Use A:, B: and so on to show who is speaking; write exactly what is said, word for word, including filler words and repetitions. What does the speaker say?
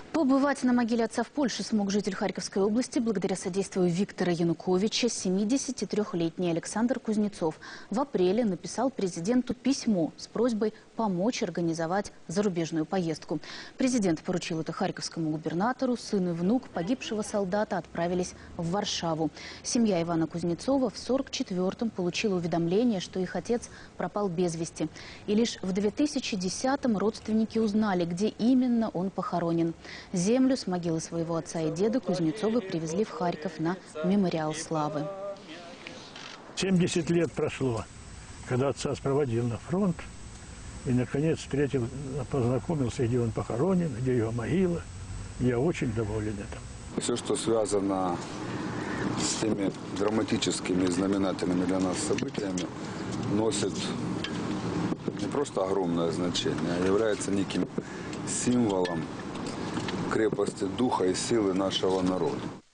A: Побывать на могиле отца в Польше смог житель Харьковской области благодаря содействию Виктора Януковича. семидесятитрёхлетний Александр Кузнецов в апреле написал президенту письмо с просьбой помочь организовать зарубежную поездку. Президент поручил это харьковскому губернатору. Сын и внук погибшего солдата отправились в Варшаву. Семья Ивана Кузнецова в сорок четвёртом получила уведомление, что их отец пропал без вести. И лишь в две тысячи десятом родственники узнали, где именно он похоронен. Землю с могилы своего отца и деда Кузнецовы привезли в Харьков на мемориал славы.
B: семьдесят лет прошло, когда отца спроводил на фронт. И, наконец, встретил, познакомился, где он похоронен, где его могила. Я очень доволен этим.
C: Все, что связано с теми драматическими и знаменательными для нас событиями, носит не просто огромное значение, а является неким символом крепости духа и силы нашего народа.